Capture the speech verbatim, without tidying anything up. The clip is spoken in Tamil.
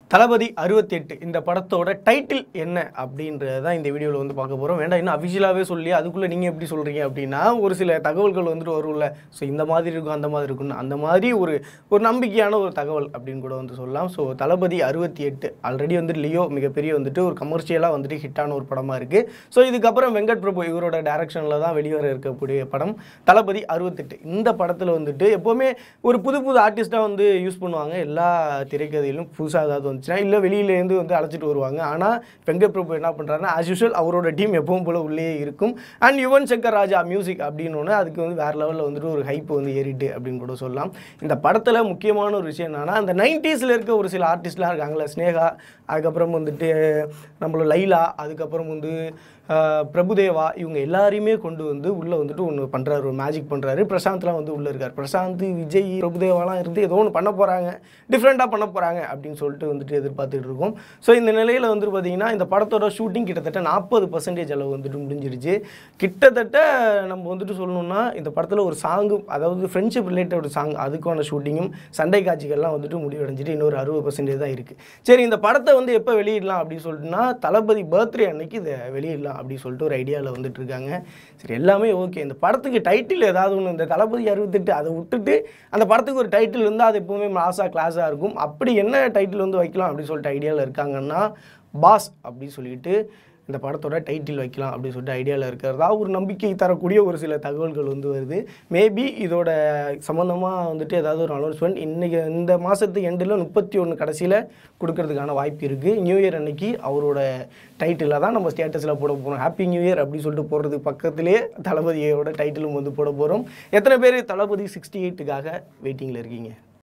தளபதி அறுபத்தி எட்டு இந்த படத்தோட டைட்டில் என்ன அப்படின்றத தான் இந்த வீடியோவில் வந்து பார்க்க போகிறோம். வேண்டாம் இன்னும் அஃபிஷியலாகவே சொல்லி அதுக்குள்ளே நீங்கள் எப்படி சொல்கிறீங்க அப்படின்னா ஒரு சில தகவல்கள் வந்துட்டு வரும்ல. ஸோ இந்த மாதிரி இருக்கும் அந்த மாதிரி இருக்குன்னு அந்த மாதிரி ஒரு ஒரு நம்பிக்கையான ஒரு தகவல் அப்படின்னு கூட வந்து சொல்லலாம். ஸோ தளபதி அறுபத்தி எட்டு ஆல்ரெடி வந்து லியோ மிகப்பெரிய வந்துட்டு ஒரு கமர்ஷியலாக வந்துட்டு ஹிட்டான ஒரு படமாக இருக்குது. ஸோ இதுக்கப்புறம் வெங்கட் பிரபு இவரோட டைரக்ஷனில் தான் வெளிவர இருக்கக்கூடிய படம் தளபதி அறுபத்தெட்டு. இந்த படத்தில் வந்துட்டு எப்போவுமே ஒரு புது புது ஆர்டிஸ்ட்டாக வந்து யூஸ் பண்ணுவாங்க. எல்லா திரைக்கதையிலும் புதுசாக ஏதாவது வந்துச்சுன்னா இல்லை வெளியிலேருந்து வந்து அழைச்சிட்டு வருவாங்க. ஆனால் வெங்கட் பிரபு என்ன பண்ணுறாருன்னா ஆஸ் யூஷுவல் அவரோட டீம் எப்பவும் போல் உள்ளே இருக்கும். அண்ட் யுவன் சங்கர் ராஜா மியூசிக் அப்படின்னு அதுக்கு வந்து வேறு லெவலில் வந்துட்டு ஒரு ஹைப் வந்து ஏறிட்டு அப்படின்னு கூட சொல்லலாம். இந்த படத்தில் முக்கியமான ஒரு விஷயம் என்னன்னா அந்த நைன்டீஸில் இருக்க ஒரு சில ஆர்டிஸ்ட்லாம் இருக்காங்களே, ஸ்னேகா, அதுக்கப்புறம் வந்துட்டு நம்மளோட லைலா, அதுக்கப்புறம் வந்து பிரபுதேவா, இவங்க எல்லாரையுமே கொண்டு வந்து உள்ளே வந்துட்டு ஒன்று பண்ணுறாரு, ஒரு மேஜிக் பண்ணுறாரு. பிரசாந்த்லாம் வந்து உள்ளே இருக்கார். பிரசாந்த், விஜய், பிரபுதேவாலாம் இருந்து ஏதோ ஒன்று பண்ண போகிறாங்க, டிஃப்ரெண்ட்டாக பண்ண போகிறாங்க அப்படின்னு சொல்லிட்டு வந்துட்டு எதிர்பார்த்துட்டு இருக்கோம். ஸோ இந்த நிலையில் வந்துட்டு பார்த்திங்கன்னா இந்த படத்தோட ஷூட்டிங் கிட்டத்தட்ட நாற்பது பர்சன்டேஜ் அளவு வந்துட்டு முடிஞ்சிருச்சு. கிட்டத்தட்ட நம்ம வந்துட்டு சொல்லணும்னா இந்த படத்தில் ஒரு சாங்கு, அதாவது ஃப்ரெண்ட்ஷிப் ரிலேட்டட் சாங், அதுக்கான ஷூட்டிங்கும் சண்டை காட்சிகள்லாம் வந்துட்டு முடிவடைஞ்சிட்டு இன்னொரு அறுபது பர்சன்டேஜ் தான் இருக்குது. சரி, இந்த படத்தை வந்து எப்போ வெளியிடலாம் அப்படின்னு சொல்லிட்டுனா தளபதி பர்த்டே அன்னைக்கு இதை வெளியிடலாம் அப்படி சொல்லிட்டு ஒரு ஐடியாவில் வந்துட்டு இருக்காங்க. சரி, எல்லாமே ஓகே. இந்த படத்துக்கு டைட்டில் ஏதாவது ஒன்று, இந்த தளபதி அறுபத்தெட்டு அதை விட்டுட்டு அந்த படத்துக்கு ஒரு டைட்டில் இருந்தால் அது எப்போவுமே மாசாக கிளாஸாக இருக்கும். அப்படி என்ன டைட்டில் வந்து வைக்கலாம் அப்படின்னு சொல்லிட்டு ஐடியாவில் இருக்காங்கன்னா பாஸ் அப்படி சொல்லிட்டு இந்த படத்தோட டைட்டில் வைக்கலாம் அப்படின்னு சொல்லிட்டு ஐடியாவில் இருக்கிறதா ஒரு நம்பிக்கை தரக்கூடிய ஒரு சில தகவல்கள் வந்து வருது. மேபி இதோட சம்மந்தமாக வந்துட்டு ஏதாவது ஒரு அனௌன்ஸ்மெண்ட் இன்றைக்கி இந்த மாதத்து எண்டில் முப்பத்தி ஒன்று கடைசியில் கொடுக்கறதுக்கான வாய்ப்பு இருக்குது. நியூ இயர் அன்னைக்கு அவரோட டைட்டிலில் தான் நம்ம ஸ்டேட்டஸில் போட போகிறோம். ஹாப்பி நியூ இயர் அப்படி சொல்லிட்டு போடுறதுக்கு பக்கத்துலேயே தளபதியோட டைட்டிலும் வந்து போட போகிறோம். எத்தனை பேர் தளபதி சிக்ஸ்டி எயிட்டுக்காக வெயிட்டிங்கில் இருக்கீங்க?